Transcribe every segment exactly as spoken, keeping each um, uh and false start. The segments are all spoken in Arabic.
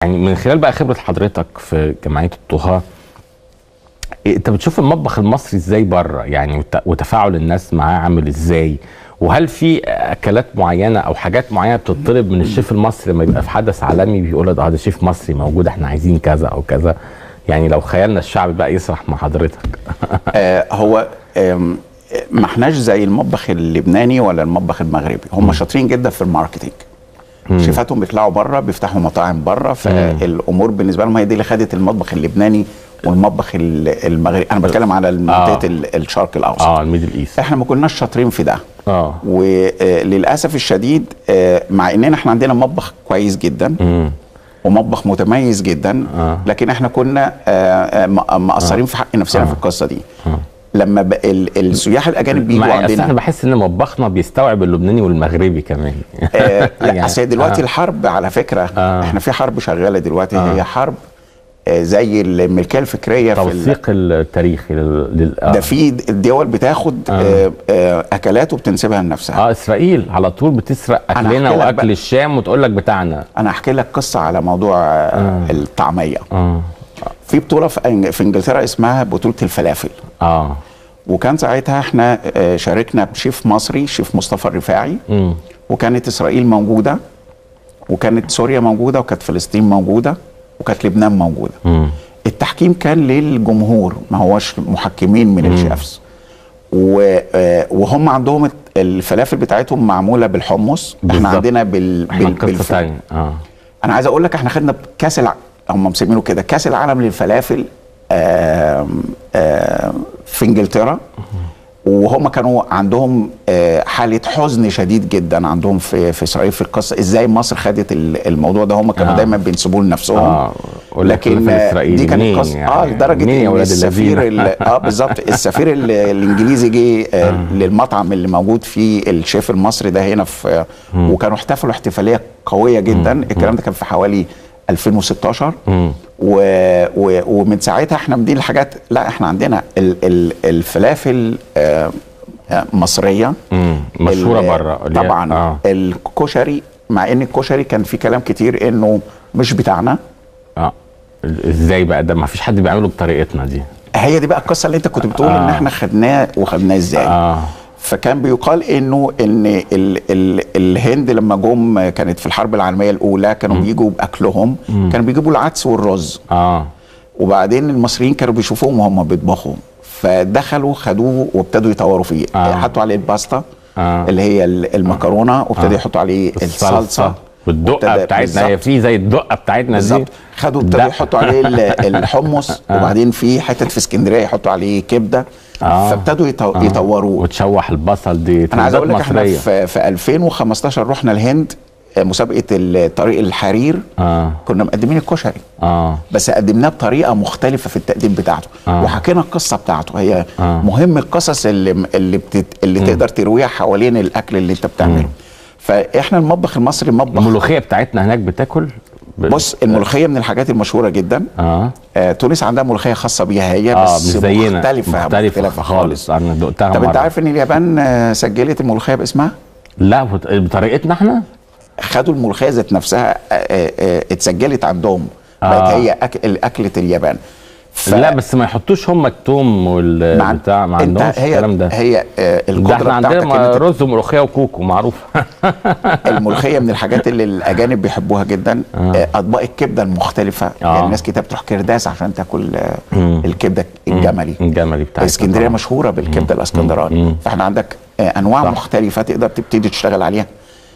يعني من خلال بقى خبره حضرتك في جمعيه الطهاه، انت بتشوف المطبخ المصري ازاي بره يعني، وتفاعل الناس معاه عامل ازاي؟ وهل في اكلات معينه او حاجات معينه بتطلب من الشيف المصري لما يبقى في حدث عالمي بيقول ده ده شيف مصري موجود احنا عايزين كذا او كذا؟ يعني لو خيالنا الشعبي بقى يسرح مع حضرتك. آه هو آه ما احناش زي المطبخ اللبناني ولا المطبخ المغربي، هم شاطرين جدا في الماركتينج. شيفاتهم بيطلعوا بره بيفتحوا مطاعم بره، فالامور بالنسبه لهم هي دي اللي خدت المطبخ اللبناني والمطبخ المغربي. انا بتكلم على منطقه آه. الشرق الاوسط، اه الميدل ايست. احنا ما كناش شاطرين في ده. اه وللاسف الشديد مع اننا احنا عندنا مطبخ كويس جدا مم. ومطبخ متميز جدا، آه. لكن احنا كنا مقصرين آه. في حق نفسنا آه. في القصه دي. آه. لما السياح الاجانب بيجوا عندنا، انا بحس ان مطبخنا بيستوعب اللبناني والمغربي كمان. آه لا اصل دلوقتي آه. الحرب على فكره آه. احنا في حرب شغاله دلوقتي، آه. هي حرب آه زي الملكيه الفكريه، توثيق التاريخي لل... آه. ده في الدول بتاخد آه. آه اكلات وبتنسبها لنفسها. اه اسرائيل على طول بتسرق اكلنا واكل الشام وتقول لك بتاعنا. انا احكي لك قصه على موضوع آه. الطعميه. آه. في بطوله في انجلترا اسمها بطوله الفلافل. اه وكان ساعتها احنا شاركنا بشيف مصري، شيف مصطفى الرفاعي، م. وكانت اسرائيل موجوده، وكانت سوريا موجوده، وكانت فلسطين موجوده، وكانت لبنان موجوده. م. التحكيم كان للجمهور، ما هوش محكمين من الشيفز. وهم عندهم الفلافل بتاعتهم معموله بالحمص، احنا عندنا بال بالفلفل. اه انا عايز اقول لك احنا خدنا كاس الع... هم مسمينه كده كاس العالم للفلافل آآ آآ في انجلترا، وهم كانوا عندهم حاله حزن شديد جدا عندهم في في اسرائيل في القصه ازاي مصر خدت الموضوع ده. هم كانوا آه. دايما بينسبوه لنفسهم، آه. لكن دي كانت قصه يعني اه لدرجه ان السفير اه بالظبط السفير الانجليزي جه آه. للمطعم اللي موجود فيه الشيف المصري ده هنا في م. وكانوا احتفلوا احتفاليه قويه جدا. م. الكلام ده كان في حوالي ألفين وستاشر، و و ومن ساعتها احنا من دي الحاجات. لا احنا عندنا ال ال الفلافل آه مصريه مشهوره بره طبعا. آه. الكشري، مع ان الكشري كان في كلام كتير انه مش بتاعنا. اه ازاي بقى ده؟ ما فيش حد بيعمله بطريقتنا دي. هي دي بقى القصه اللي انت كنت بتقول آه. ان احنا خدناه وخدناه ازاي. آه. فكان بيقال انه ان ال ال الهند لما جم كانت في الحرب العالميه الاولى كانوا بيجوا باكلهم، كانوا بيجيبوا العدس والرز. اه وبعدين المصريين كانوا بيشوفوهم وهم بيطبخوا، فدخلوا خدوه وابتدوا يطوروا فيه. آه. حطوا عليه الباستا آه. اللي هي المكرونه، وابتدوا آه. يحطوا عليه الصلصه والدقه بتاعتنا، هي في زي الدقه بتاعتنا دي. خدوا ابتدوا يحطوا عليه الحمص آه. وبعدين في حتت في اسكندريه يحطوا عليه كبده. آه. فابتدوا يطو... آه. يطوروه وتشوح البصل. دي انا عايز اقول لك احنا في, في ألفين وخمستاشر رحنا الهند مسابقه طريق الحرير. آه. كنا مقدمين الكشري آه. بس قدمناه بطريقه مختلفه في التقديم بتاعته. آه. وحكينا القصه بتاعته. هي آه. مهم القصص اللي اللي, بتت... اللي تقدر ترويها حوالين الاكل اللي انت بتعمله. م. فاحنا المطبخ المصري مطبخ. الملوخيه بتاعتنا هناك بتاكل؟ بص الملوخيه من الحاجات المشهوره جدا. اه, آه تونس عندها ملوخيه خاصه بيها هي، آه بس مختلفه مختلفه, مختلفة خالص. انا دقتها. طب انت عارف ان اليابان سجلت الملوخيه باسمها؟ لا بطريقتنا احنا. خدوا الملوخيه ذات نفسها آه آه اتسجلت عندهم. آه. بقت هي أكل اكله اليابان. ف... لا بس ما يحطوش هم التوم والبتاع، ما عندهمش الكلام ده. هي آه القدره احنا عندنا رز وملوخيه وكوكو معروف. الملوخيه من الحاجات اللي الاجانب بيحبوها جدا. آه. اطباق الكبده المختلفه. آه. يعني الناس كتير بتروح كرداس عشان تاكل آه الكبده الجملي. الجملي بتاعتنا. اسكندريه مشهوره بالكبده الاسكندراني، فاحنا عندك آه انواع صح. مختلفه تقدر تبتدي تشتغل عليها.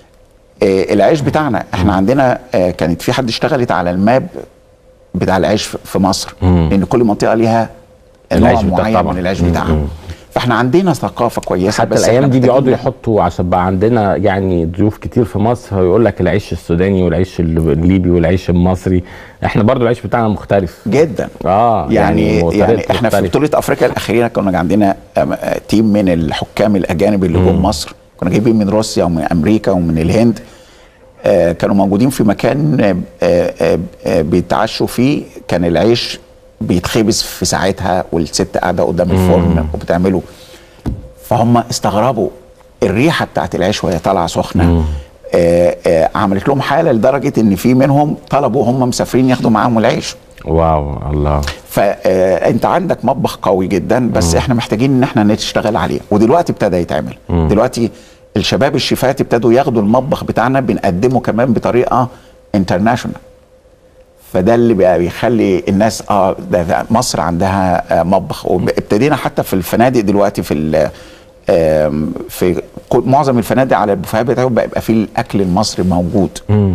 آه العيش بتاعنا احنا عندنا آه كانت في حد اشتغلت على الماب بتاع العيش في مصر. مم. لان كل منطقه ليها نوع معين من العيش بتاعها. فاحنا عندنا ثقافه كويسه. حتى الايام دي بيقعدوا يحطوا عشان بقى عندنا يعني ضيوف كتير في مصر، فيقول لك العيش السوداني والعيش الليبي والعيش المصري. احنا برضو العيش بتاعنا مختلف جدا. اه يعني يعني, يعني احنا في بطوله افريقيا الاخيره كنا عندنا تيم من الحكام الاجانب اللي جم مصر، كنا جايبين من روسيا ومن امريكا ومن الهند. آه كانوا موجودين في مكان آه آه آه بيتعشوا فيه، كان العيش بيتخبز في ساعتها والست قاعده قدام الفرن وبتعمله. فهم استغربوا الريحه بتاعت العيش وهي طالعه سخنه. آآ آآ عملت لهم حاله لدرجه ان في منهم طلبوا هم مسافرين ياخدوا معاهم العيش. واو الله. فانت عندك مطبخ قوي جدا، بس م. احنا محتاجين ان احنا نشتغل عليه، ودلوقتي ابتدى يتعمل. م. دلوقتي الشباب الشيفات ابتدوا ياخدوا المطبخ بتاعنا بنقدمه كمان بطريقه انترناشونال، فده اللي بقى بيخلي الناس اه ده مصر عندها آه مطبخ. وابتدينا حتى في الفنادق دلوقتي في في معظم الفنادق على البوفيه بتاعهم بقى يبقى فيه الاكل المصري موجود. م.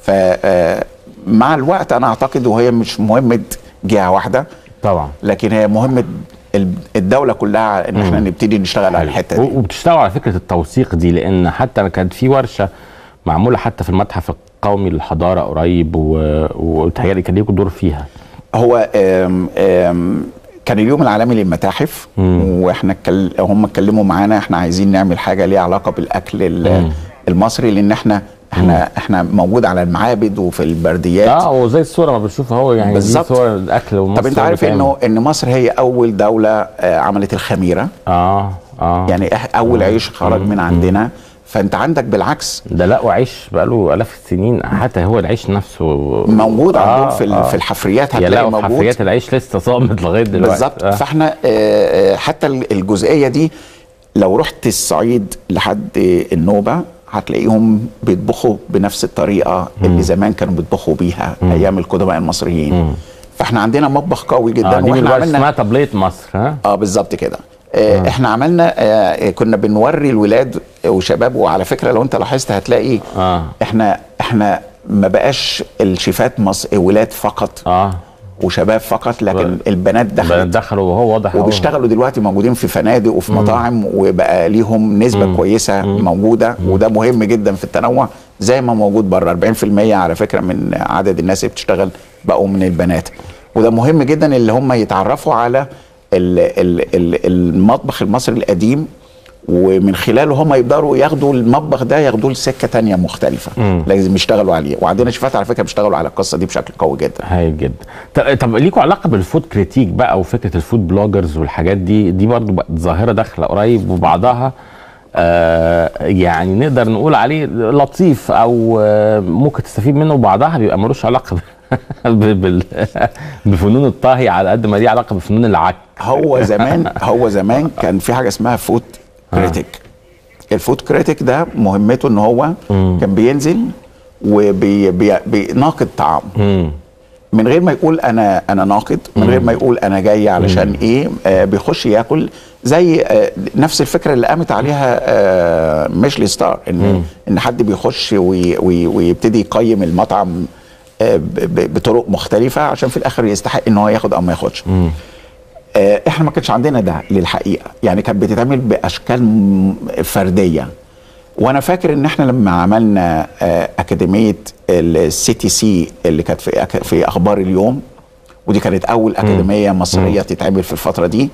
فمع الوقت انا اعتقد، وهي مش مهمه جهه واحده طبعا، لكن هي مهمه الدوله كلها ان احنا نبتدي نشتغل على الحته دي. وبتشتغلوا على فكره التوثيق دي، لان حتى كانت في ورشه معموله حتى في المتحف القومي للحضاره قريب، وتهيألي كان ليكوا دور فيها. هو آم آم كان اليوم العالمي للمتاحف، مم. واحنا كل... هم اتكلموا معانا احنا عايزين نعمل حاجه ليها علاقه بالاكل مم. المصري، لان احنا احنا مم. احنا موجود على المعابد وفي البرديات. اه وزي الصوره ما بنشوفها اهو، يعني بالظبط صور الاكل ومصر. طب انت عارف انه ان مصر هي اول دوله آه عملت الخميره. اه اه يعني اول عيش خرج مم. من عندنا. فانت عندك بالعكس ده لقوا عيش بقاله الاف السنين، حتى هو العيش نفسه موجود آه عندهم في آه في الحفريات، هتلاقي موجود. حفريات العيش لسه صامد لغايه دلوقتي بالظبط. آه. فاحنا آه حتى الجزئيه دي لو رحت الصعيد لحد النوبه هتلاقيهم بيطبخوا بنفس الطريقه مم. اللي زمان كانوا بيطبخوا بيها مم. ايام القدماء المصريين. مم. فاحنا عندنا مطبخ قوي جدا. آه واحنا عملنا اسمها طبليه مصر. ها اه بالظبط كده. آه احنا عملنا آه كنا بنوري الولاد وشباب، وعلى فكره لو انت لاحظت هتلاقي آه. احنا احنا ما بقاش الشيفات مصر ولاد فقط آه. وشباب فقط، لكن ب... البنات دخلت البنات دخلوا وهو واضح، وبيشتغلوا دلوقتي موجودين في فنادق وفي مم. مطاعم، وبقى ليهم نسبه مم. كويسه مم. موجوده. مم. وده مهم جدا في التنوع زي ما موجود بره. أربعين في المية على فكره من عدد الناس اللي بتشتغل بقوا من البنات، وده مهم جدا اللي هم يتعرفوا على المطبخ المصري القديم، ومن خلاله هم يقدروا ياخدوا المطبخ ده ياخدوه لسكه تانية مختلفه. مم. لازم يشتغلوا عليه، وعندنا شيفات على فكره بيشتغلوا على القصه دي بشكل قوي جدا. هايل جدا. طب ليكوا علاقه بالفود كريتيك بقى وفكره الفود بلوجرز والحاجات دي؟ دي برضه بقت ظاهره داخله قريب، وبعضها آه يعني نقدر نقول عليه لطيف او آه ممكن تستفيد منه، وبعضها بيبقى ملوش علاقه بفنون الطهي على قد ما دي علاقه بفنون العك. هو زمان هو زمان كان في حاجه اسمها فود كريتيك. الفود كريتيك ده مهمته ان هو مم. كان بينزل وبيناقد طعام من غير ما يقول انا انا ناقد، من غير ما يقول انا جاي علشان مم. ايه. آه بيخش ياكل زي آه نفس الفكره اللي قامت عليها آه ميشلي ستار، ان مم. ان حد بيخش وي وي ويبتدي يقيم المطعم آه بطرق مختلفه عشان في الاخر يستحق ان هو ياخد او ما ياخدش. مم. آه احنا ما كانش عندنا ده للحقيقه، يعني كانت بتتعمل باشكال فرديه. وانا فاكر ان احنا لما عملنا آه اكاديميه السي تي سي اللي كانت في في اخبار اليوم، ودي كانت اول اكاديميه مصريه تتعمل في الفتره دي،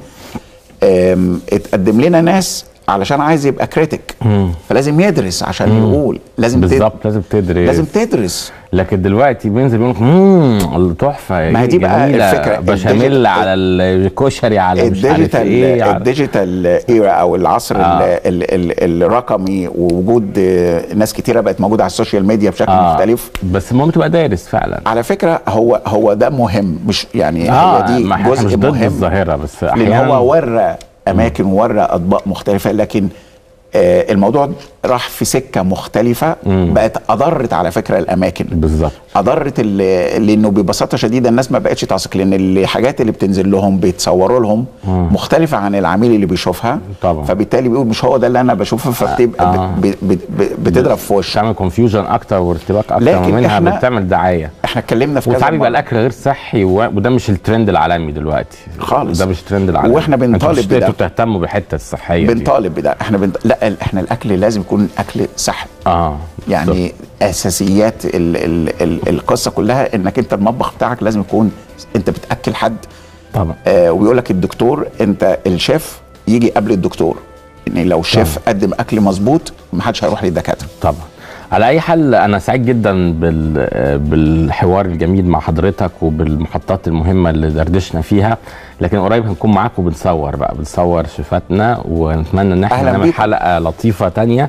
اتقدم لنا ناس علشان عايز يبقى كريتيك، فلازم يدرس عشان مم. يقول لازم بالظبط لازم تدرس لازم تدرس. لكن دلوقتي بينزل يقول لك امم تحفه، ما هي دي بقى الفكره، بشاميل على الكشري على مش عارف ايه، على الديجيتال ايرا او العصر آه. ال ال الرقمي، ووجود ناس كتيره بقت موجوده على السوشيال ميديا بشكل آه. مختلف. بس المهم تبقى دارس فعلا. على فكره هو هو ده مهم، مش يعني آه. هي دي جزء مش مهم الظاهره، بس لان هو ورى اماكن وورى اطباق مختلفه، لكن آه الموضوع راح في سكه مختلفه. مم. بقت اضرت على فكره الاماكن بالظبط، اضرت لانه ببساطه شديده الناس ما بقتش تثق، لان الحاجات اللي بتنزل لهم بيتصوروا لهم مم. مختلفه عن العميل اللي بيشوفها طبعا، فبالتالي بيقول مش هو ده اللي انا بشوفه، فبتبقى آه. بتضرب في وشه، بتعمل كونفيوجن اكتر وارتباك اكتر منها، بتعمل دعايه. احنا اتكلمنا في كذا وساعات بيبقى الاكل غير صحي، وده مش الترند العالمي دلوقتي خالص، ده مش الترند العالمي، واحنا بنطالب بده، انتوا بتهتموا بالحته الصحيه، بنطالب بده. احنا بنط... لا احنا الاكل لازم يكون اكل صحي. اه يعني صح. اساسيات ال ال ال القصه كلها انك انت المطبخ بتاعك لازم يكون انت بتاكل حد طبعا. آه ويقول لك الدكتور، انت الشيف يجي قبل الدكتور، ان يعني لو الشيف قدم اكل مظبوط ما حدش هيروح للدكاتره طبعا. على اي حال انا سعيد جدا بالحوار الجميل مع حضرتك وبالمحطات المهمه اللي دردشنا فيها، لكن قريب هنكون معاكم بنصور بقى، بنصور شيفاتنا، ونتمنى ان احنا نعمل حلقه لطيفه تانية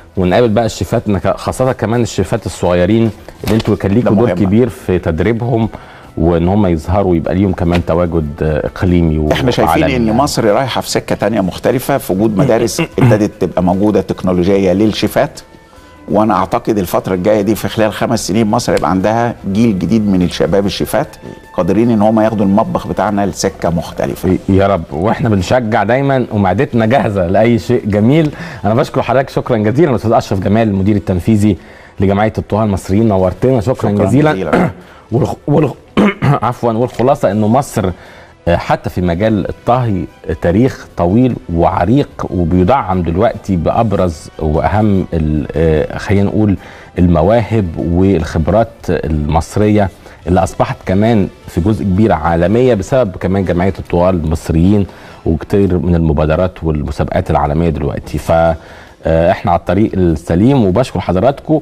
ونقابل بقى الشيفات، خاصه كمان الشيفات الصغيرين اللي انتوا كان ليكوا دور كبير في تدريبهم وان هم يظهروا ويبقى ليهم كمان تواجد اقليمي. احنا شايفين ان يعني. مصر رايحه في سكه تانية مختلفه في وجود مدارس ابتدت تبقى موجوده تكنولوجيه للشيفات، وانا اعتقد الفتره الجايه دي في خلال خمس سنين مصر يبقى عندها جيل جديد من الشباب الشيفات قادرين ان هم ياخدوا المطبخ بتاعنا لسكه مختلفه يا رب. واحنا بنشجع دايما ومعدتنا جاهزه لاي شيء جميل. انا بشكر حضرتك شكرا جزيلا الاستاذ اشرف جمال المدير التنفيذي لجمعيه الطهاه المصريين، نورتنا شكرا, شكرا جزيلا, جزيلا. والخ... والخ... عفوا. والخلاصه انه مصر حتى في مجال الطهي تاريخ طويل وعريق، وبيدعم دلوقتي بابرز واهم خلينا نقول المواهب والخبرات المصريه اللي اصبحت كمان في جزء كبير عالميه بسبب كمان جمعيه الطهاه المصريين وكتير من المبادرات والمسابقات العالميه دلوقتي. فاحنا على الطريق السليم، وبشكر حضراتكم